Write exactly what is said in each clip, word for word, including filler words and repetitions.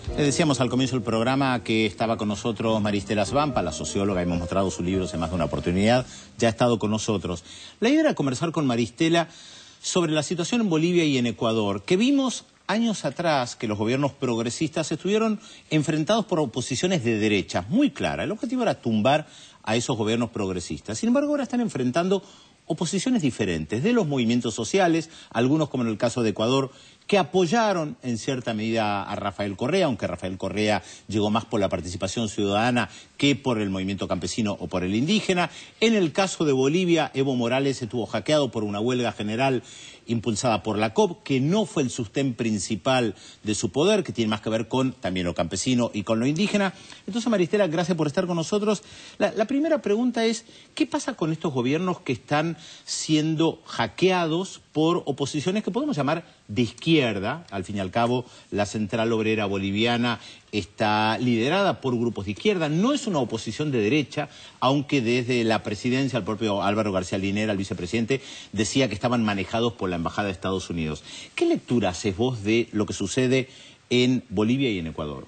Le decíamos al comienzo del programa que estaba con nosotros Maristela Svampa, la socióloga, hemos mostrado sus libros en más de una oportunidad, ya ha estado con nosotros. La idea era conversar con Maristela sobre la situación en Bolivia y en Ecuador, que vimos años atrás que los gobiernos progresistas estuvieron enfrentados por oposiciones de derecha, muy clara. El objetivo era tumbar a esos gobiernos progresistas. Sin embargo, ahora están enfrentando oposiciones diferentes de los movimientos sociales, algunos como en el caso de Ecuador, que apoyaron en cierta medida a Rafael Correa, aunque Rafael Correa llegó más por la participación ciudadana que por el movimiento campesino o por el indígena. En el caso de Bolivia, Evo Morales estuvo hackeado por una huelga general impulsada por la C O P, que no fue el sostén principal de su poder, que tiene más que ver con también lo campesino y con lo indígena. Entonces, Maristela, gracias por estar con nosotros. La, la primera pregunta es, ¿qué pasa con estos gobiernos que están siendo hackeados por oposiciones que podemos llamar de izquierda? Al fin y al cabo, la Central Obrera Boliviana está liderada por grupos de izquierda, no es una oposición de derecha, aunque desde la presidencia el propio Álvaro García Linera, el vicepresidente, decía que estaban manejados por la Embajada de Estados Unidos. ¿Qué lectura haces vos de lo que sucede en Bolivia y en Ecuador?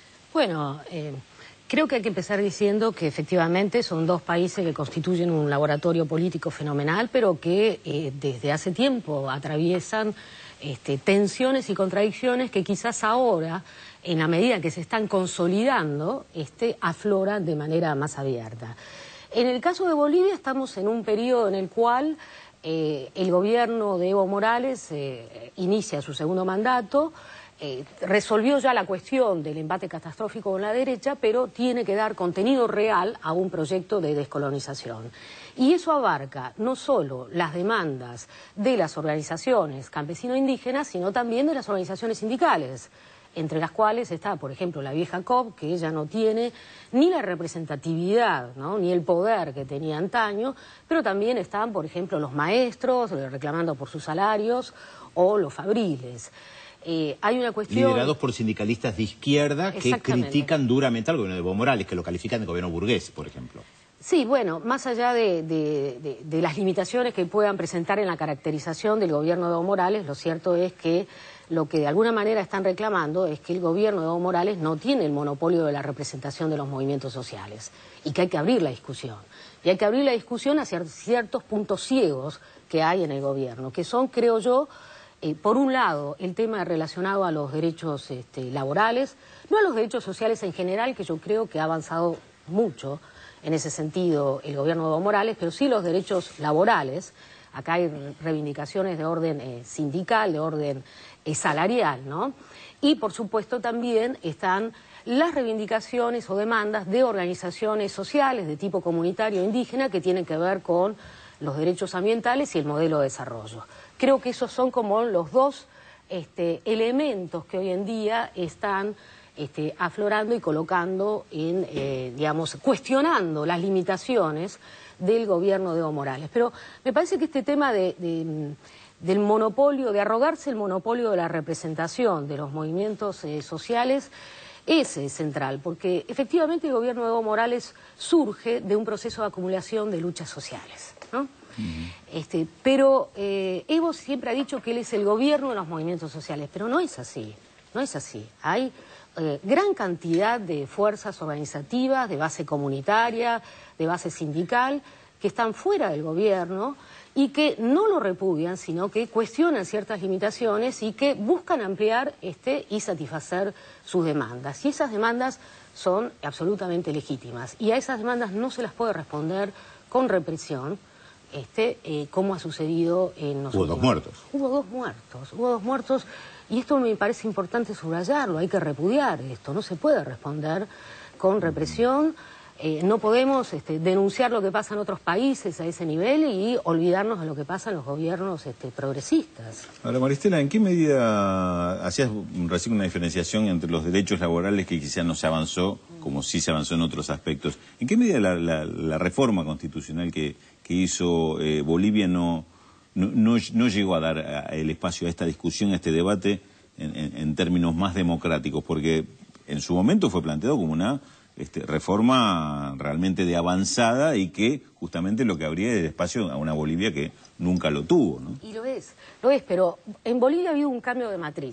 Bueno, eh, creo que hay que empezar diciendo que efectivamente son dos países que constituyen un laboratorio político fenomenal, pero que eh, desde hace tiempo atraviesan este, tensiones y contradicciones que quizás ahora, en la medida que se están consolidando, este, afloran de manera más abierta. En el caso de Bolivia estamos en un periodo en el cual eh, el gobierno de Evo Morales eh, inicia su segundo mandato, eh, resolvió ya la cuestión del embate catastrófico con la derecha, pero tiene que dar contenido real a un proyecto de descolonización. Y eso abarca no solo las demandas de las organizaciones campesino-indígenas, sino también de las organizaciones sindicales, entre las cuales está, por ejemplo, la vieja C O P, que ella no tiene ni la representatividad, ¿no?, ni el poder que tenía antaño, pero también están, por ejemplo, los maestros reclamando por sus salarios o los fabriles. Eh, hay una cuestión... Liderados por sindicalistas de izquierda que critican duramente al gobierno de Evo Morales, que lo califican de gobierno burgués, por ejemplo. Sí, bueno, más allá de, de, de, de las limitaciones que puedan presentar en la caracterización del gobierno de Evo Morales, lo cierto es que lo que de alguna manera están reclamando es que el gobierno de Evo Morales no tiene el monopolio de la representación de los movimientos sociales y que hay que abrir la discusión. Y hay que abrir la discusión hacia ciertos puntos ciegos que hay en el gobierno, que son, creo yo, eh, por un lado, el tema relacionado a los derechos este, laborales, no a los derechos sociales en general, que yo creo que ha avanzado mucho en ese sentido el gobierno de Evo Morales, pero sí los derechos laborales. Acá hay reivindicaciones de orden eh, sindical, de orden eh, salarial, ¿no? Y por supuesto también están las reivindicaciones o demandas de organizaciones sociales de tipo comunitario indígena que tienen que ver con los derechos ambientales y el modelo de desarrollo. Creo que esos son como los dos este, elementos que hoy en día están este, aflorando y colocando en, eh, digamos, cuestionando las limitaciones del gobierno de Evo Morales. Pero me parece que este tema de, de, del monopolio, de arrogarse el monopolio de la representación de los movimientos eh, sociales es eh, central, porque efectivamente el gobierno de Evo Morales surge de un proceso de acumulación de luchas sociales, ¿no? Uh-huh. este, pero eh, Evo siempre ha dicho que él es el gobierno de los movimientos sociales, pero no es así, no es así. Hay eh, gran cantidad de fuerzas organizativas, de base comunitaria, de base sindical, que están fuera del gobierno y que no lo repudian, sino que cuestionan ciertas limitaciones y que buscan ampliar este, y satisfacer sus demandas. Y esas demandas son absolutamente legítimas. Y a esas demandas no se las puede responder con represión, este, eh, como ha sucedido en los Hubo últimos... dos muertos. Hubo dos muertos, hubo dos muertos, y esto me parece importante subrayarlo, hay que repudiar esto, no se puede responder con represión. Eh, no podemos este, denunciar lo que pasa en otros países a ese nivel y olvidarnos de lo que pasa en los gobiernos este, progresistas. Ahora, Maristela, ¿en qué medida hacías recién una diferenciación entre los derechos laborales que quizás no se avanzó, como sí se avanzó en otros aspectos? ¿En qué medida la, la, la reforma constitucional que, que hizo eh, Bolivia no, no, no, no llegó a dar a, el espacio a esta discusión, a este debate en, en, en términos más democráticos? Porque en su momento fue planteado como una... Este, reforma realmente de avanzada y que justamente lo que abría es espacio a una Bolivia que nunca lo tuvo, ¿no? Y lo es, lo es, pero en Bolivia ha habido un cambio de matriz.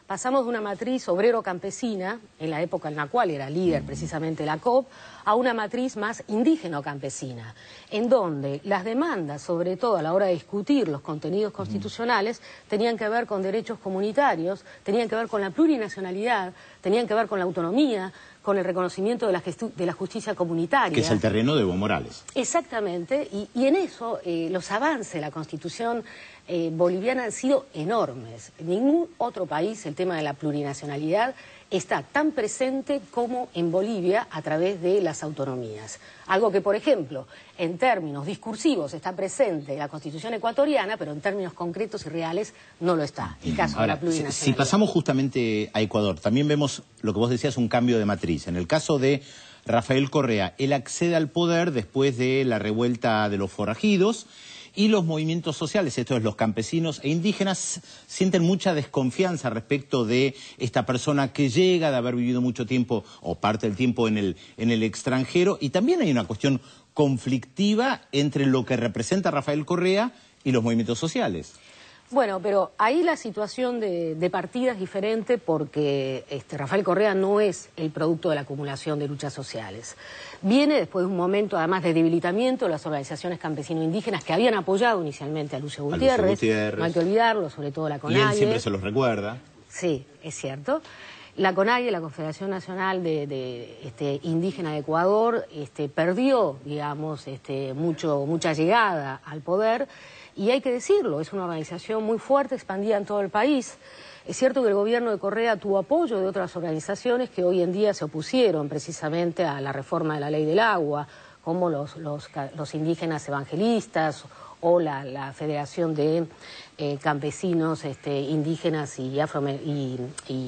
pasamos de una matriz obrero-campesina, en la época en la cual era líder precisamente la C O P, a una matriz más indígena-campesina, en donde las demandas, sobre todo a la hora de discutir los contenidos constitucionales, tenían que ver con derechos comunitarios, tenían que ver con la plurinacionalidad, tenían que ver con la autonomía, con el reconocimiento de la, de la justicia comunitaria. Que es el terreno de Evo Morales. Exactamente, y, y en eso eh, los avances de la Constitución eh, boliviana han sido enormes. En ningún otro país el tema de la plurinacionalidad está tan presente como en Bolivia a través de las autonomías. Algo que, por ejemplo, en términos discursivos está presente en la Constitución ecuatoriana, pero en términos concretos y reales no lo está. El caso Ahora, de la plurinacionalidad. Si pasamos justamente a Ecuador, también vemos lo que vos decías, un cambio de matriz. En el caso de Rafael Correa, él accede al poder después de la revuelta de los forajidos, y los movimientos sociales, esto es, los campesinos e indígenas, sienten mucha desconfianza respecto de esta persona que llega, de haber vivido mucho tiempo o parte del tiempo en el, en el extranjero, y también hay una cuestión conflictiva entre lo que representa Rafael Correa y los movimientos sociales. Bueno, pero ahí la situación de, de partida es diferente porque este, Rafael Correa no es el producto de la acumulación de luchas sociales. Viene después de un momento, además, de debilitamiento de las organizaciones campesino-indígenas que habían apoyado inicialmente a Lucio Gutiérrez. A Lucio Gutiérrez. No hay que olvidarlo, sobre todo la CONAIE. Y él siempre se los recuerda. Sí, es cierto. La CONAIE, la Confederación Nacional de, de este, Indígena de Ecuador, este, perdió, digamos, este, mucho, mucha llegada al poder. Y hay que decirlo, es una organización muy fuerte, expandida en todo el país. Es cierto que el gobierno de Correa tuvo apoyo de otras organizaciones que hoy en día se opusieron precisamente a la reforma de la ley del agua, como los, los, los indígenas evangelistas o la, la Federación de eh, Campesinos este, Indígenas y, afro y,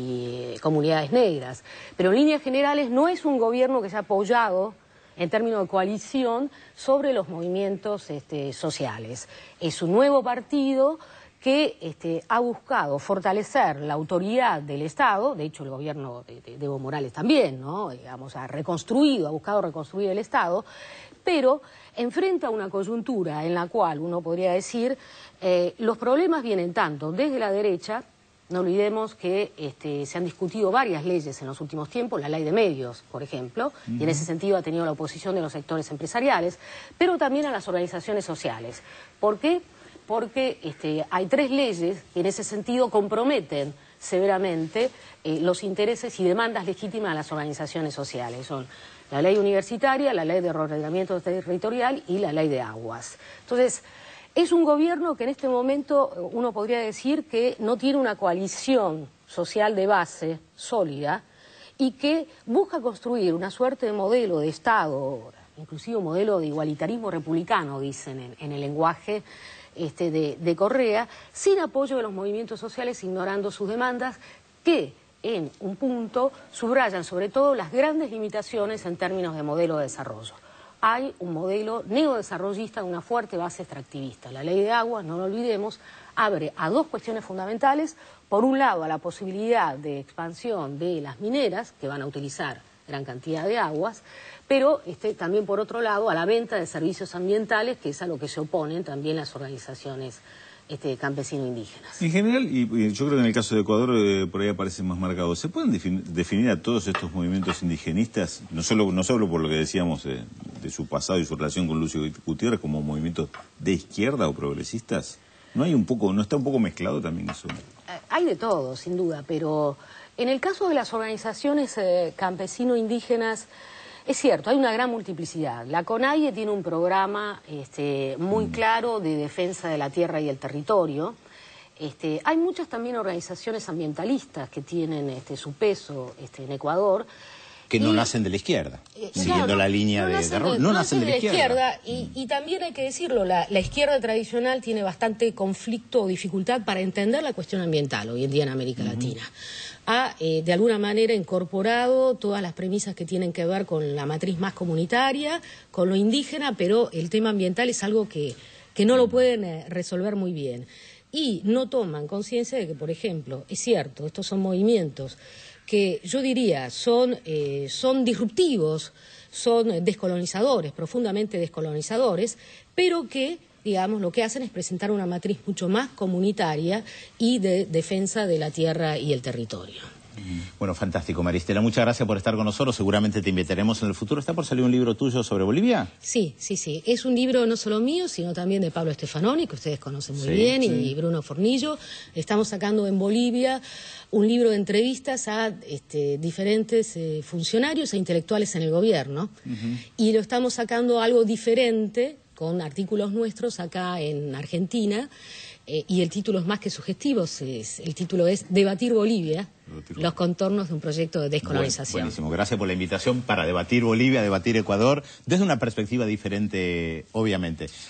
y comunidades negras. Pero en líneas generales no es un gobierno que se ha apoyado en términos de coalición sobre los movimientos este, sociales. Es un nuevo partido que este, ha buscado fortalecer la autoridad del Estado, de hecho el gobierno de, de, de Evo Morales también, ¿no? Digamos, ha reconstruido, ha buscado reconstruir el Estado, pero enfrenta una coyuntura en la cual uno podría decir eh, los problemas vienen tanto desde la derecha. No olvidemos que este, se han discutido varias leyes en los últimos tiempos, la ley de medios, por ejemplo, uh-huh. y en ese sentido ha tenido la oposición de los sectores empresariales, pero también a las organizaciones sociales. ¿Por qué? Porque este, hay tres leyes que en ese sentido comprometen severamente eh, los intereses y demandas legítimas de las organizaciones sociales. Son la ley universitaria, la ley de reordenamiento territorial y la ley de aguas. Entonces, es un gobierno que en este momento uno podría decir que no tiene una coalición social de base sólida y que busca construir una suerte de modelo de Estado, inclusive un modelo de igualitarismo republicano, dicen en, en el lenguaje este, de, de Correa, sin apoyo de los movimientos sociales, ignorando sus demandas, que en un punto subrayan sobre todo las grandes limitaciones en términos de modelo de desarrollo. Hay un modelo neodesarrollista de una fuerte base extractivista. La ley de aguas, no lo olvidemos, abre a dos cuestiones fundamentales. Por un lado, a la posibilidad de expansión de las mineras, que van a utilizar gran cantidad de aguas, pero este, también por otro lado a la venta de servicios ambientales, que es a lo que se oponen también las organizaciones Este, campesino-indígenas. En general, y, y yo creo que en el caso de Ecuador eh, por ahí aparece más marcado, ¿se pueden defin definir a todos estos movimientos indigenistas, no solo, no solo por lo que decíamos eh, de su pasado y su relación con Lucio Gutiérrez, como movimientos de izquierda o progresistas? ¿No hay un poco, no está un poco mezclado también eso? Eh, hay de todo, sin duda, pero en el caso de las organizaciones eh, campesino-indígenas, es cierto, hay una gran multiplicidad. La CONAIE tiene un programa este, muy claro de defensa de la tierra y el territorio. Este, hay muchas también organizaciones ambientalistas que tienen este, su peso este, en Ecuador. Que y, no nacen de la izquierda, eh, siguiendo claro, la línea no, de, no de, nacen de, de, no no nacen de la izquierda. izquierda y, y también hay que decirlo, la, la izquierda tradicional tiene bastante conflicto o dificultad para entender la cuestión ambiental hoy en día en América uh-huh. Latina. Ha, eh, de alguna manera, incorporado todas las premisas que tienen que ver con la matriz más comunitaria, con lo indígena, pero el tema ambiental es algo que, que no lo pueden eh, resolver muy bien. Y no toman conciencia de que, por ejemplo, es cierto, estos son movimientos que yo diría son, eh, son disruptivos, son descolonizadores, profundamente descolonizadores, pero que digamos, lo que hacen es presentar una matriz mucho más comunitaria y de defensa de la tierra y el territorio. Bueno, fantástico, Maristela. Muchas gracias por estar con nosotros. Seguramente te invitaremos en el futuro. ¿Está por salir un libro tuyo sobre Bolivia? Sí, sí, sí. Es un libro no solo mío, sino también de Pablo Stefanoni, que ustedes conocen muy sí, bien, sí. y Bruno Fornillo. Estamos sacando en Bolivia un libro de entrevistas a este, diferentes eh, funcionarios e intelectuales en el gobierno. Uh-huh. Y lo estamos sacando algo diferente, con artículos nuestros acá en Argentina. Eh, y el título es más que sugestivo, es, el título es Debatir Bolivia, debatir los contornos de un proyecto de descolonización. Buen, buenísimo, gracias por la invitación para debatir Bolivia, debatir Ecuador, desde una perspectiva diferente, obviamente.